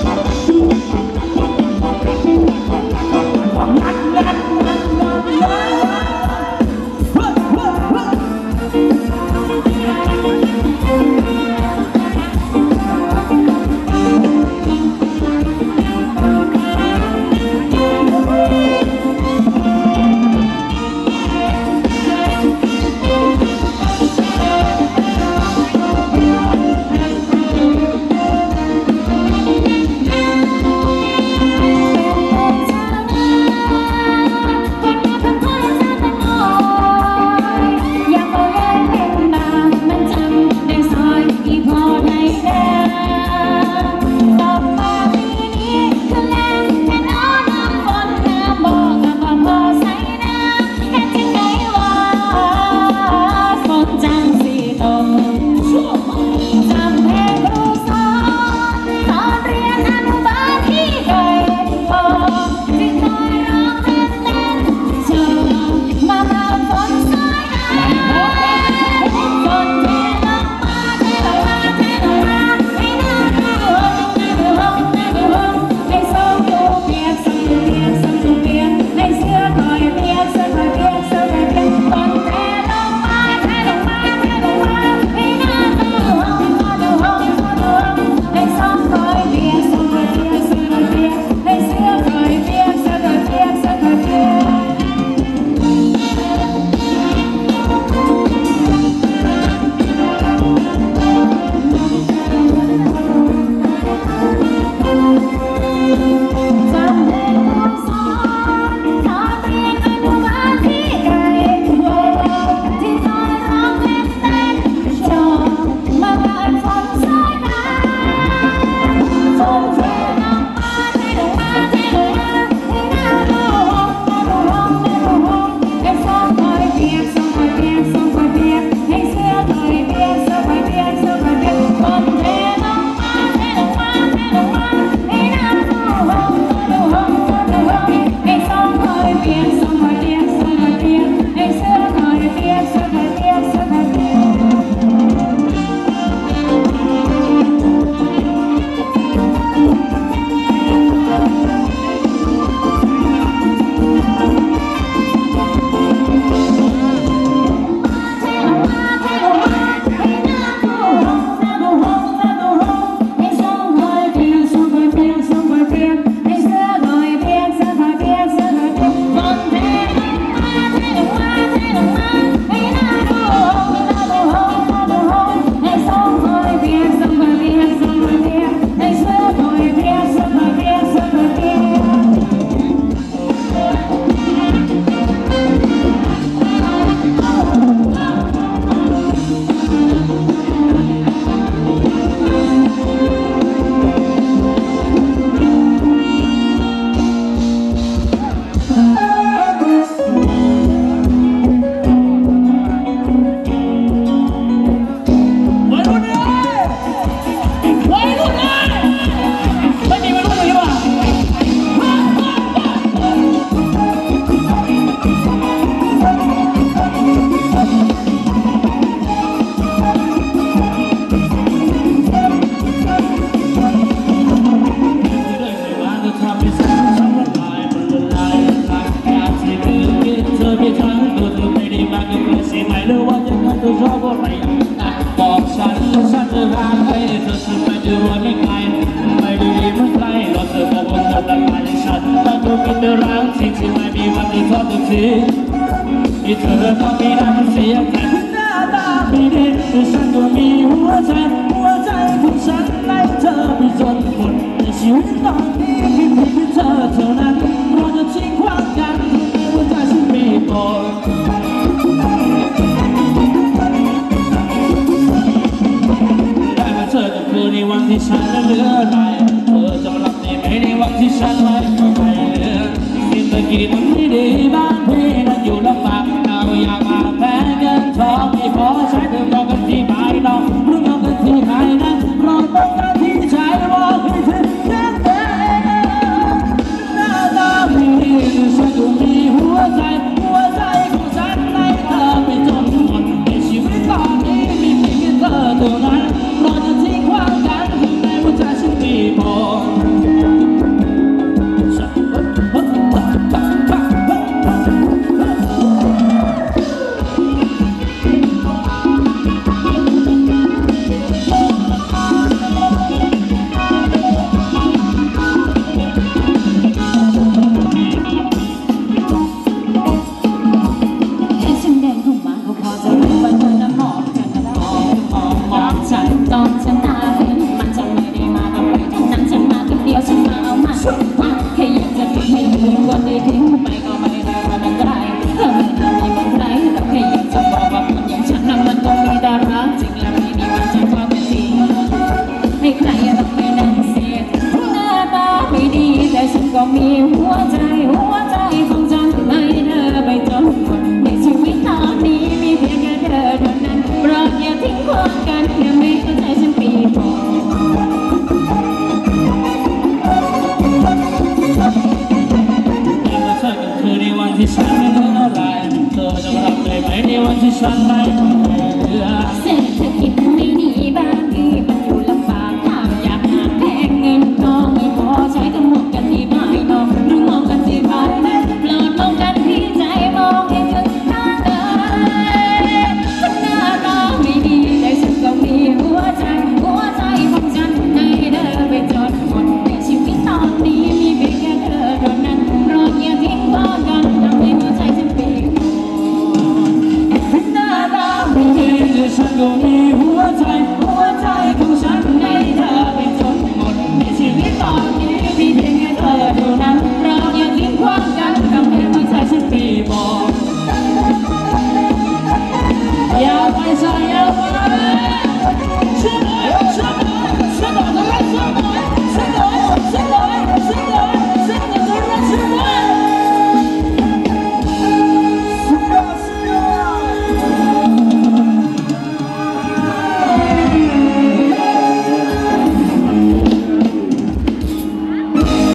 เอบทุกทีที่เธอต้องมีน้ำเสียงแต่หน้าตาไม่ดีแต่ฉันก็มีหัวใจของฉันในเธอไปจนหมดในชีวิตตอนนี้มีเพียงเธอเท่านั้นเราจะทิ้งความกันในหัวใจฉันมีต่อได้มาเธอก็คือในวันที่ฉันเหลืออะไรเธอจะมารับได้ไหมในวันที่ฉันไม่เหลือสิ่งตะกี้มันไม่ดีบ้านพี่นั้นอยู่ลำบากเราอยากมาแพ้เงินทองไม่พอใช้เดิมมองกันที่ภายนอกหรือมองกันที่ภายในเราต้องการที่ใช้บอกให้เธอแค่ไหนหน้าตาไม่ดีฉันก็มีหัวใจของฉันในเธอไปจนหมดในชีวิตตอนนี้มีเพียงเธอเท่านั้นเราจะทิ้งความกันในหัวใจฉันมีพอก็มีหัวใจของฉันให้เธอไปจนหมดในชีวิตตอนนี้มีเพียงแค่เธอเท่านั้นโปรดอย่าทิ้งความกันอย่าไม่เข้าใจฉันปีพอแต่เธอกับเธอในวันที่ฉันไม่เหลืออะไรเธอจะรับได้ไหมในวันที่ฉันไม่เหลือ